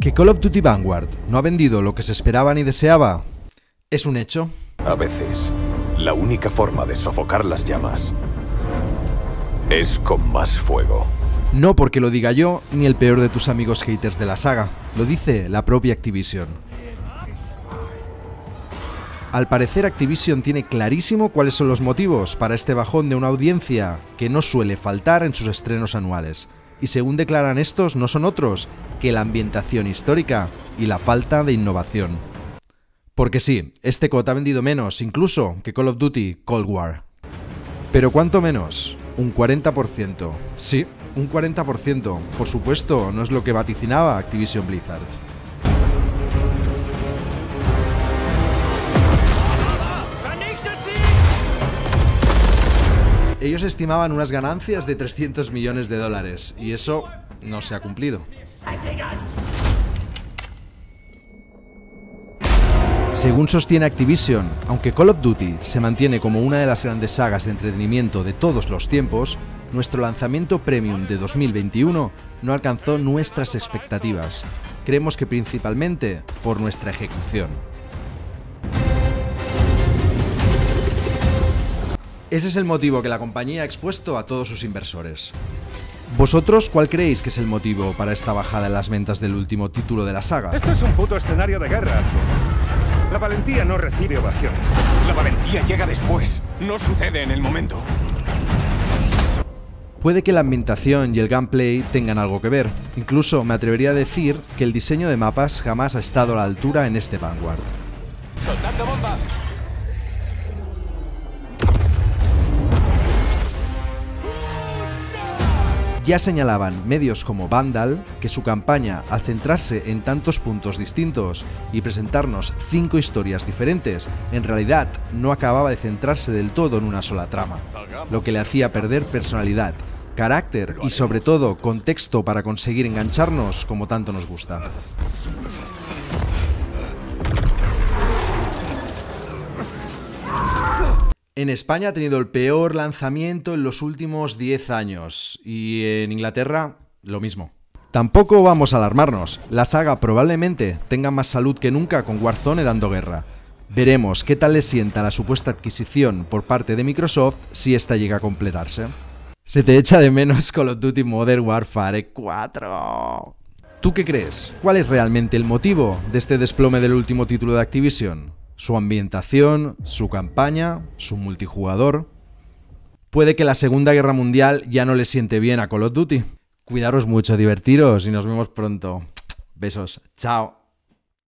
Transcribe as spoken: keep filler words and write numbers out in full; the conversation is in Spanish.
¿Que Call of Duty Vanguard no ha vendido lo que se esperaba ni deseaba? ¿Es un hecho? A veces, la única forma de sofocar las llamas es con más fuego. No porque lo diga yo, ni el peor de tus amigos haters de la saga. Lo dice la propia Activision. Al parecer Activision tiene clarísimo cuáles son los motivos para este bajón de una audiencia que no suele faltar en sus estrenos anuales. Y según declaran estos, no son otros que la ambientación histórica y la falta de innovación. Porque sí, este C O D ha vendido menos, incluso, que Call of Duty Cold War. ¿Pero cuánto menos? Un cuarenta por ciento. Sí, un cuarenta por ciento. Por supuesto, no es lo que vaticinaba Activision Blizzard. Ellos estimaban unas ganancias de trescientos millones de dólares, y eso no se ha cumplido. Según sostiene Activision, aunque Call of Duty se mantiene como una de las grandes sagas de entretenimiento de todos los tiempos, nuestro lanzamiento premium de dos mil veintiuno no alcanzó nuestras expectativas. Creemos que principalmente por nuestra ejecución. Ese es el motivo que la compañía ha expuesto a todos sus inversores. ¿Vosotros cuál creéis que es el motivo para esta bajada en las ventas del último título de la saga? Esto es un puto escenario de guerra, Arthur. La valentía no recibe ovaciones. La valentía llega después, no sucede en el momento. Puede que la ambientación y el gameplay tengan algo que ver. Incluso me atrevería a decir que el diseño de mapas jamás ha estado a la altura en este Vanguard. ¡Soltando bomba! Ya señalaban medios como Vandal que su campaña, al centrarse en tantos puntos distintos y presentarnos cinco historias diferentes, en realidad no acababa de centrarse del todo en una sola trama, lo que le hacía perder personalidad, carácter y sobre todo contexto para conseguir engancharnos como tanto nos gusta. En España ha tenido el peor lanzamiento en los últimos diez años y en Inglaterra lo mismo. Tampoco vamos a alarmarnos, la saga probablemente tenga más salud que nunca con Warzone dando guerra. Veremos qué tal le sienta la supuesta adquisición por parte de Microsoft si esta llega a completarse. Se te echa de menos Call of Duty Modern Warfare cuatro. ¿Tú qué crees? ¿Cuál es realmente el motivo de este desplome del último título de Activision? ¿Su ambientación, su campaña, su multijugador? Puede que la Segunda Guerra Mundial ya no le siente bien a Call of Duty. Cuidaros mucho, divertiros y nos vemos pronto. Besos, chao.